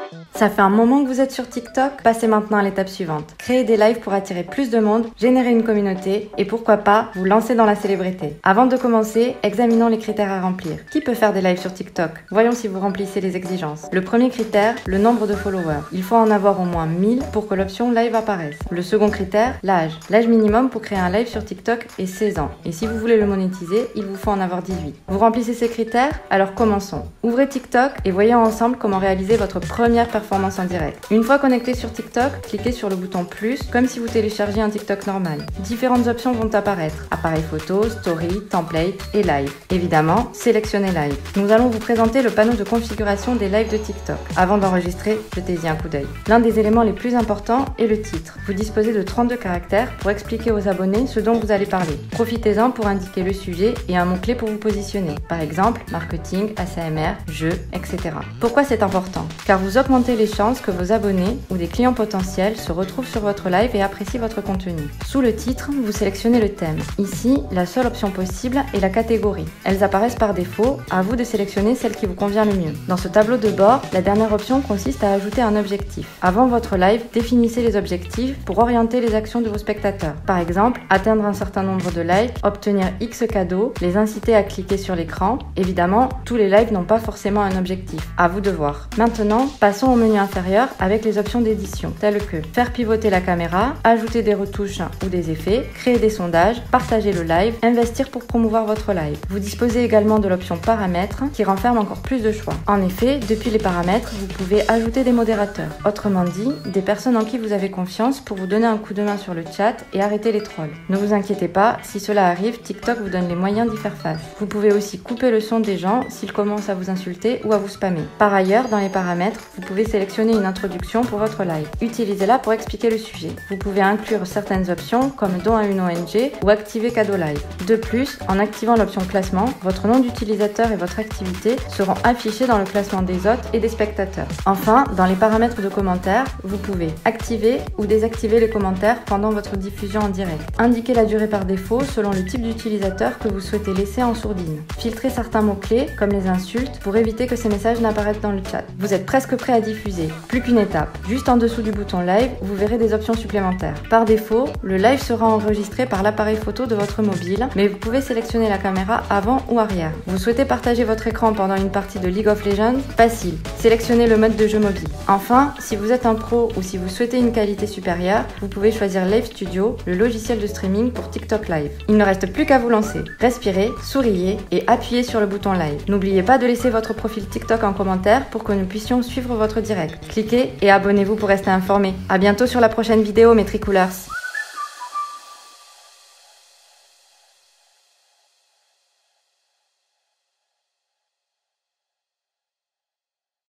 Ça fait un moment que vous êtes sur TikTok? Passez maintenant à l'étape suivante. Créez des lives pour attirer plus de monde, générer une communauté et pourquoi pas vous lancer dans la célébrité. Avant de commencer, examinons les critères à remplir. Qui peut faire des lives sur TikTok? Voyons si vous remplissez les exigences. Le premier critère, le nombre de followers. Il faut en avoir au moins 1000 pour que l'option live apparaisse. Le second critère, l'âge. L'âge minimum pour créer un live sur TikTok est 16 ans. Et si vous voulez le monétiser, il vous faut en avoir 18. Vous remplissez ces critères? Alors commençons. Ouvrez TikTok et voyons ensemble comment réaliser votre première performance en direct. Une fois connecté sur TikTok, cliquez sur le bouton plus comme si vous téléchargiez un TikTok normal. Différentes options vont apparaître: appareil photo, story, template et live. Évidemment, sélectionnez live. Nous allons vous présenter le panneau de configuration des lives de TikTok. Avant d'enregistrer, jetez-y un coup d'œil. L'un des éléments les plus importants est le titre. Vous disposez de 32 caractères pour expliquer aux abonnés ce dont vous allez parler. Profitez-en pour indiquer le sujet et un mot-clé pour vous positionner. Par exemple, marketing, ASMR, jeux, etc. Pourquoi c'est important? Car vous augmentez les chances que vos abonnés ou des clients potentiels se retrouvent sur votre live et apprécient votre contenu. Sous le titre, vous sélectionnez le thème. Ici, la seule option possible est la catégorie. Elles apparaissent par défaut, à vous de sélectionner celle qui vous convient le mieux. Dans ce tableau de bord, la dernière option consiste à ajouter un objectif. Avant votre live, définissez les objectifs pour orienter les actions de vos spectateurs. Par exemple, atteindre un certain nombre de likes, obtenir X cadeaux, les inciter à cliquer sur l'écran. Évidemment, tous les lives n'ont pas forcément un objectif. À vous de voir. Maintenant, passons au menu inférieur avec les options d'édition, telles que faire pivoter la caméra, ajouter des retouches ou des effets, créer des sondages, partager le live, investir pour promouvoir votre live. Vous disposez également de l'option paramètres qui renferme encore plus de choix. En effet, depuis les paramètres, vous pouvez ajouter des modérateurs. Autrement dit, des personnes en qui vous avez confiance pour vous donner un coup de main sur le chat et arrêter les trolls. Ne vous inquiétez pas, si cela arrive, TikTok vous donne les moyens d'y faire face. Vous pouvez aussi couper le son des gens s'ils commencent à vous insulter ou à vous spammer. Par ailleurs, dans les paramètres, vous pouvez sélectionner une introduction pour votre live. Utilisez-la pour expliquer le sujet. Vous pouvez inclure certaines options comme don à une ONG ou activer cadeau live. De plus, en activant l'option classement, votre nom d'utilisateur et votre activité seront affichés dans le classement des hôtes et des spectateurs. Enfin, dans les paramètres de commentaires, vous pouvez activer ou désactiver les commentaires pendant votre diffusion en direct. Indiquer la durée par défaut selon le type d'utilisateur que vous souhaitez laisser en sourdine. Filtrer certains mots-clés comme les insultes pour éviter que ces messages n'apparaissent dans le chat. Vous êtes presque prêt à diffuser. Plus qu'une étape. Juste en dessous du bouton live, vous verrez des options supplémentaires. Par défaut, le live sera enregistré par l'appareil photo de votre mobile, mais vous pouvez sélectionner la caméra avant ou arrière. Vous souhaitez partager votre écran pendant une partie de League of Legends? Facile. Sélectionnez le mode de jeu mobile. Enfin, si vous êtes un pro ou si vous souhaitez une qualité supérieure, vous pouvez choisir Live Studio, le logiciel de streaming pour TikTok Live. Il ne reste plus qu'à vous lancer. Respirez, souriez et appuyez sur le bouton live. N'oubliez pas de laisser votre profil TikTok en commentaire pour que nous puissions suivre votre direct. Cliquez et abonnez-vous pour rester informé. À bientôt sur la prochaine vidéo, mes tricoolers.